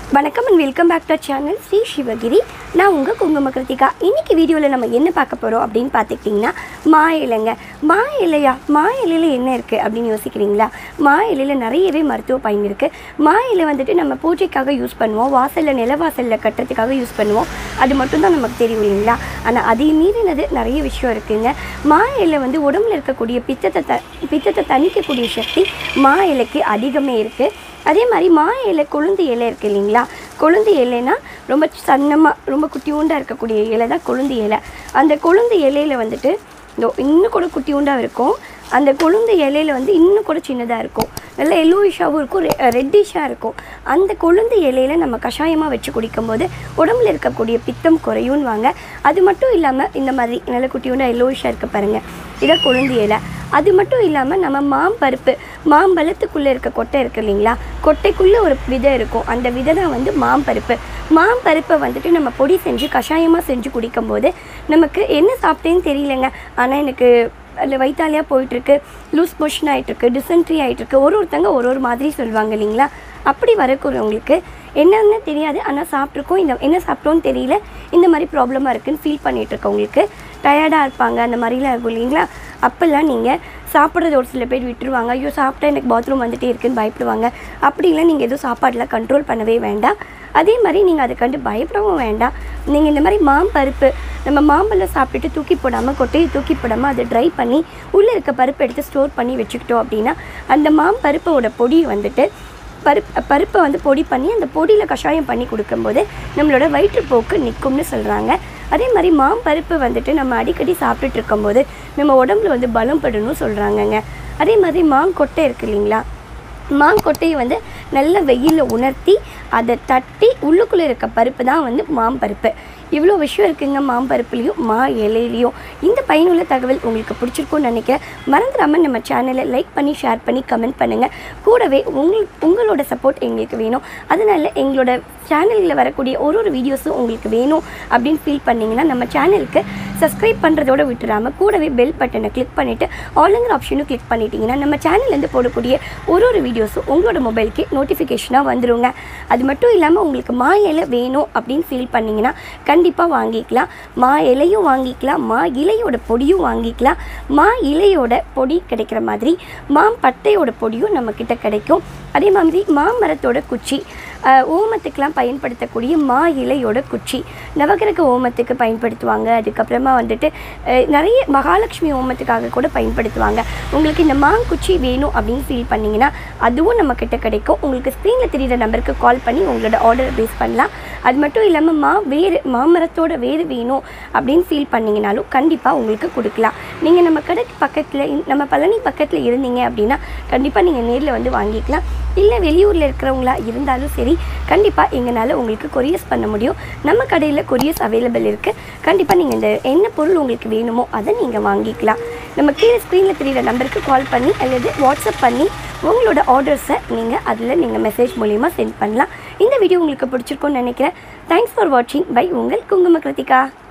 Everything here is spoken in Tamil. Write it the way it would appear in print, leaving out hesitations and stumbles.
வணக்கம் and welcome back to channel Sri Sivagiri. நான் உங்கள் குங்கும கிருத்திகா. இன்றைக்கி வீடியோவில் நம்ம என்ன பார்க்க போகிறோம் அப்படின்னு பார்த்துக்கிட்டிங்கன்னா மா இலைங்க. மா இலையா? மா இலையில் என்ன இருக்குது அப்படின்னு யோசிக்கிறீங்களா? மா இலையில் நிறையவே மருத்துவ பயன் இருக்குது. மா இலை வந்துட்டு நம்ம பூஜைக்காக யூஸ் பண்ணுவோம், வாசலில் நிலவாசலில் கட்டுறதுக்காக யூஸ் பண்ணுவோம். அது மட்டும்தான் நமக்கு தெரியும் இல்லைங்களா? ஆனால் அதை மீறினது நிறைய விஷயம் இருக்குதுங்க. மா இலை வந்து உடம்புல இருக்கக்கூடிய பித்தத்தை தணிக்கக்கூடிய சக்தி மா இலைக்கு அதிகமே இருக்குது. அதே மாதிரி மா இலை கொழுந்து இலை இருக்குது இல்லைங்களா? கொழுந்து இலைனா ரொம்ப சன்னமாக ரொம்ப குட்டியூண்டாக இருக்கக்கூடிய இலை தான் கொழுந்து இலை. அந்த கொழுந்து இலையில் வந்துட்டு இன்னும் கூட குட்டியூண்டாக இருக்கும். அந்த கொழுந்து இலையில் வந்து இன்னும் கூட சின்னதாக இருக்கும், நல்லா எல்லோயிஷாகவும் இருக்கும், ரெட்டிஷாக இருக்கும். அந்த கொழுந்து இலையில் நம்ம கஷாயமாக வச்சு குடிக்கும்போது உடம்புல இருக்கக்கூடிய பித்தம் குறையும்னு வாங்க. அது மட்டும் இல்லாமல் இந்த மாதிரி நல்ல குட்டியூண்டாக எல்லோயிஷாக இருக்க பாருங்கள், இதை கொழுந்து இலை. அது மட்டும் இல்லாமல் நம்ம மாம்பருப்பு, மாம்பழத்துக்குள்ளே இருக்க கொட்டை இருக்குது இல்லைங்களா? கொட்டைக்குள்ளே ஒரு விதை இருக்கும், அந்த விதை தான் வந்து மாம்பருப்பு. மாம்பருப்பை வந்துட்டு நம்ம பொடி செஞ்சு கஷாயமாக செஞ்சு குடிக்கும்போது நமக்கு என்ன சாப்பிட்டேன்னு தெரியலைங்க, ஆனால் எனக்கு அதில் வயிற்றாலையாக போயிட்டுருக்கு, லூஸ் மோஷன் ஆகிட்டுருக்கு, டிசென்ட்ரி ஆகிட்டுருக்கு. ஒருத்தங்க ஒரு மாதிரி சொல்லுவாங்க இல்லைங்களா? அப்படி வரக்கூடியவங்களுக்கு என்னன்னு தெரியாது, ஆனால் சாப்பிட்ருக்கோம், என்ன சாப்பிட்டோன்னு தெரியல, இந்த மாதிரி ப்ராப்ளமாக இருக்குதுன்னு ஃபீல் பண்ணிகிட்ருக்கவங்களுக்கு, டயர்டாக இருப்பாங்க, அந்த மாதிரிலாம் இருக்கும் இல்லைங்களா? அப்போல்லாம் நீங்கள் சாப்பிட்றது ஒரு சில பேர் விட்டுருவாங்க, ஐயோ சாப்பிட்டா எனக்கு பாத்ரூம் வந்துகிட்டே இருக்குதுன்னு பயப்படுவாங்க. அப்படிலாம் நீங்கள் எதுவும் சாப்பாடெலாம் கண்ட்ரோல் பண்ணவே வேண்டாம். அதே மாதிரி நீங்கள் அதை கண்டு பயப்படவும் வேண்டாம். நீங்கள் இந்த மாதிரி மாம்பருப்பு, நம்ம மாம்பழம் சாப்பிட்டுட்டு தூக்கி போடாமல், கொட்டையை தூக்கி போடாமல் அதை ட்ரை பண்ணி உள்ளே இருக்க பருப்பு எடுத்து ஸ்டோர் பண்ணி வச்சுக்கிட்டோம் அப்படின்னா அந்த மாம்பருப்போட பொடி வந்துட்டு பருப்பை வந்து பொடி பண்ணி அந்த பொடியில் கஷாயம் பண்ணி கொடுக்கும்போது நம்மளோட வயிற்றுப்போக்கு நிற்கும்னு சொல்கிறாங்க. அதே மாதிரி மாம்பருப்பு வந்துட்டு நம்ம அடிக்கடி சாப்பிட்டுட்டு இருக்கும்போது நம்ம உடம்புல வந்து பலம் படணும்னு சொல்கிறாங்கங்க. அதே மாதிரி மாங்கொட்டை இருக்குது இல்லைங்களா? மாங்கொட்டையை வந்து நல்ல வெயிலில் உணர்த்தி அதை தட்டி உள்ளுக்குள்ளே இருக்க பருப்பு தான் வந்து மாம்பருப்பு. இவ்வளோ விஷயம் இருக்குங்க மாம்பருப்புலேயும் மா இலையிலையும். இந்த பயனுள்ள தகவல் உங்களுக்கு பிடிச்சிருக்கும்னு நினைக்கிறேன். மறந்துடாமல் நம்ம சேனலை லைக் பண்ணி ஷேர் பண்ணி கமெண்ட் பண்ணுங்கள். கூடவே உங்களோட சப்போர்ட் எங்களுக்கு வேணும். அதனால் எங்களோட சேனலில் வரக்கூடிய ஒரு வீடியோஸும் உங்களுக்கு வேணும் அப்படின்னு ஃபீல் பண்ணிங்கன்னா நம்ம சேனலுக்கு சப்ஸ்கிரைப் பண்ணுறதோடு விட்டுறாமல் கூடவே பெல் பட்டனை கிளிக் பண்ணிவிட்டு ஆளுங்கிற ஆப்ஷனும் கிளிக் பண்ணிட்டீங்கன்னா நம்ம சேனல்லேருந்து போடக்கூடிய ஒரு வீடியோஸும் உங்களோட மொபைலுக்கு நோட்டிஃபிகேஷனாக வந்துடுங்க. அது மட்டும் இல்லாமல் உங்களுக்கு மா இலை வேணும் அப்படின்னு ஃபீல் பண்ணிங்கன்னா கண்டிப்பாக வாங்கிக்கலாம். மா இலையும் வாங்கிக்கலாம், மா இலையோட பொடியும் வாங்கிக்கலாம். மா இலையோட பொடி கிடைக்கிற மாதிரி மாம்பட்டையோட பொடியும் நம்மக்கிட்ட கிடைக்கும். அதே மாதிரி மாமரத்தோட குச்சி, ஓமத்துக்கெலாம் பயன்படுத்தக்கூடிய மா இலையோட குச்சி நவகிரக ஓமத்துக்கு பயன்படுத்துவாங்க. அதுக்கப்புறமா வந்துட்டு நிறைய மகாலட்சுமி ஓமத்துக்காக கூட பயன்படுத்துவாங்க. உங்களுக்கு இந்த மாங்குச்சி வேணும் அப்படின்னு ஃபீல் பண்ணிங்கன்னா அதுவும் நம்மக்கிட்ட கிடைக்கும். உங்களுக்கு ஸ்க்ரீனில் தெரிகிற நம்பருக்கு கால் பண்ணி உங்களோட ஆர்டர் பேஸ் பண்ணலாம். அது மட்டும் இல்லாமல் மாமரத்தோட வேறு வேணும் அப்படின்னு ஃபீல் பண்ணிங்கனாலும் கண்டிப்பாக உங்களுக்கு கொடுக்கலாம். நீங்கள் நம்ம கடைக்கு பக்கத்தில், நம்ம பழனி பக்கத்தில் இருந்தீங்க அப்படின்னா கண்டிப்பாக நீங்கள் நேரில் வந்து வாங்கிக்கலாம். இல்லை வெளியூரில் இருக்கிறவங்களா இருந்தாலும் சரி, கண்டிப்பாக எங்களால் உங்களுக்கு கொரியர்ஸ் பண்ண முடியும். நம்ம கடையில் கொரியர்ஸ் அவைலபிள் இருக்குது. கண்டிப்பாக நீங்கள் இந்த என்ன பொருள் உங்களுக்கு வேணுமோ அதை நீங்கள் வாங்கிக்கலாம். நம்ம கீழே ஸ்க்ரீனில் தெரிகிற நம்பருக்கு கால் பண்ணி அல்லது வாட்ஸ்அப் பண்ணி உங்களோட ஆர்டர்ஸை நீங்கள் மெசேஜ் மூலிமா சென்ட் பண்ணலாம். இந்த வீடியோ உங்களுக்கு பிடிச்சிருக்கும்னு நினைக்கிறேன். தேங்க்ஸ் ஃபார் வாட்சிங் பை உங்கள் குங்கும கிருத்திகா.